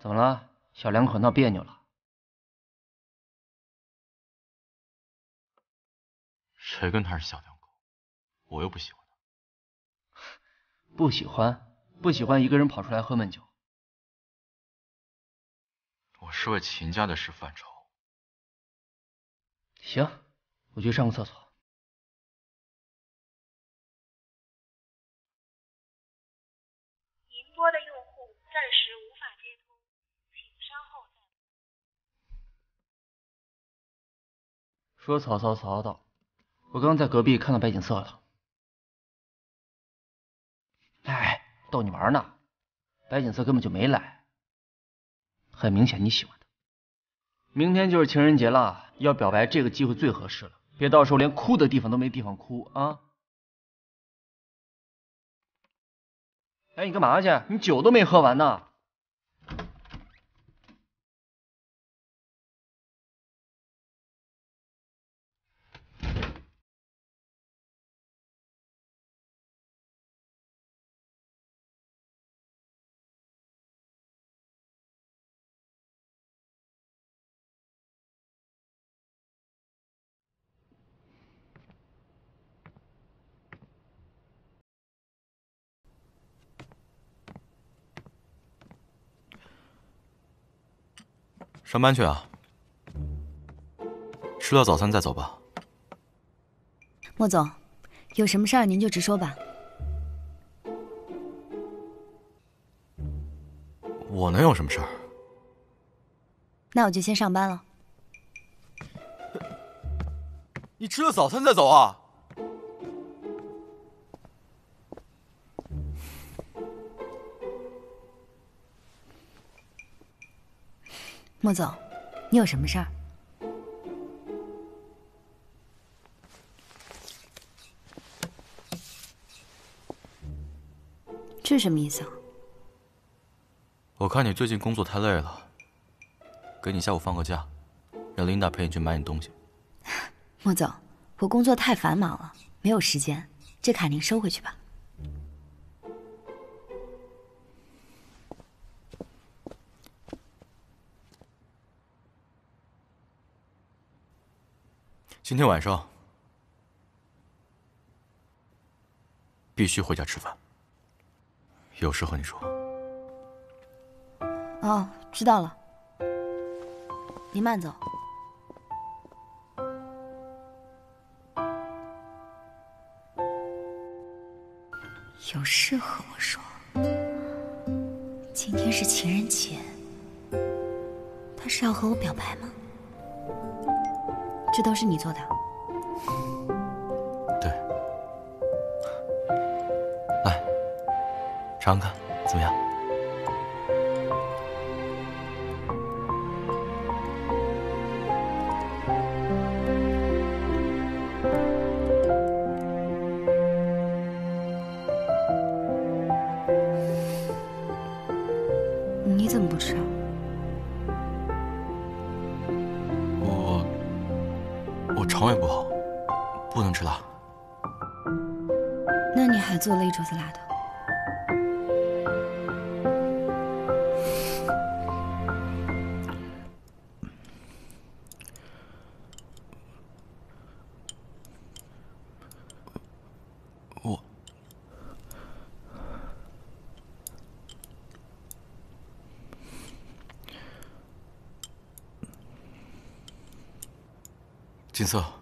怎么了？小两口闹别扭了？ 谁跟他是小两口？我又不喜欢他。 不喜欢，不喜欢一个人跑出来喝闷酒。 我是为秦家的事犯愁。 行，我去上个厕所。 您拨的用户暂时无法接通，请稍后再。 说曹操曹操，我刚在隔壁看到白景色了。哎，逗你玩呢，白景色根本就没来，很明显你喜欢他。明天就是情人节了，要表白这个机会最合适了，别到时候连哭的地方都没地方哭啊！哎，你干嘛去？你酒都没喝完呢。 上班去啊？吃了早餐再走吧。 莫总，有什么事儿您就直说吧。 我能有什么事儿？ 那我就先上班了。 你吃了早餐再走啊？ 莫总，你有什么事儿？这什么意思啊？ 我看你最近工作太累了，给你下午放个假，让琳达陪你去买点东西。 莫总，我工作太繁忙了，没有时间，这卡您收回去吧。 今天晚上必须回家吃饭，有事和你说。 哦，知道了。您慢走。有事和我说。今天是情人节，他是要和我表白吗？这都是你做的？ 对。来，尝尝看，怎么样？ 你怎么不吃啊？ 我肠胃不好，不能吃辣。 那你还做了一桌子辣的。 锦瑟。